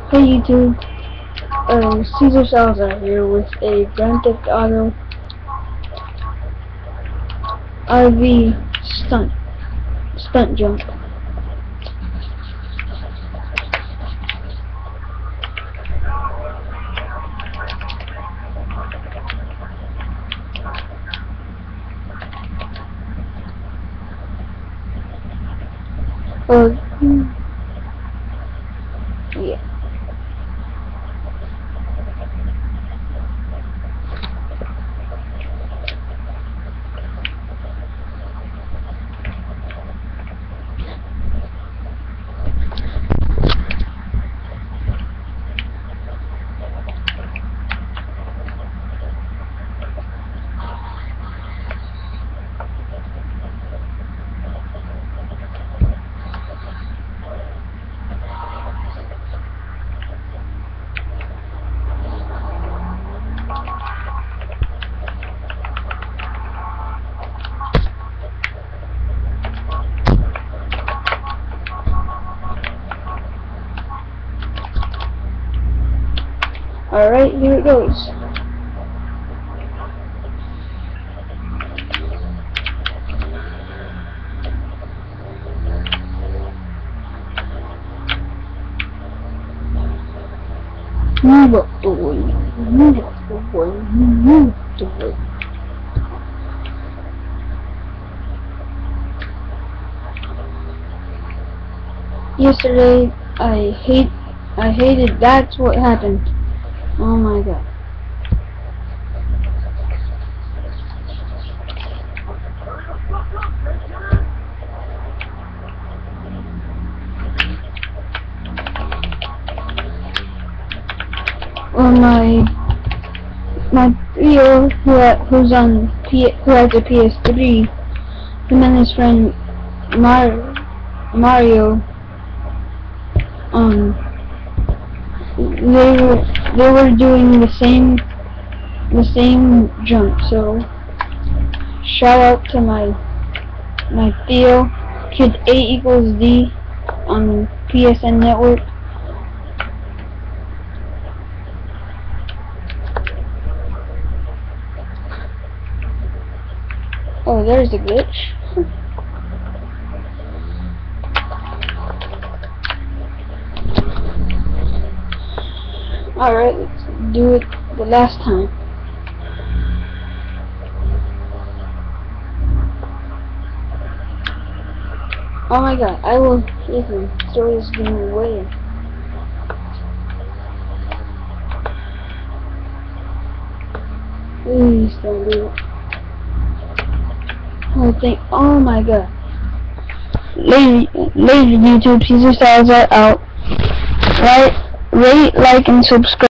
Hey YouTube, Caesar Salazar here with a Grand Theft Auto RV stunt jump. Yeah. Alright, here it goes. Move up the way, move up the way, move the way. Yesterday, I hated, that's what happened. Oh my god. Well, my trio who has a PS3, him and his friend Mario, they were doing the same jump. So shout out to my Theo, Kid A equals D on PSN Network. Oh, there's a glitch. Alright, let's do it the last time. Oh my god, I will even throw this game away. Please don't do it. Oh my god. Later YouTube, Caesar Salazar out. Rate, like, and subscribe.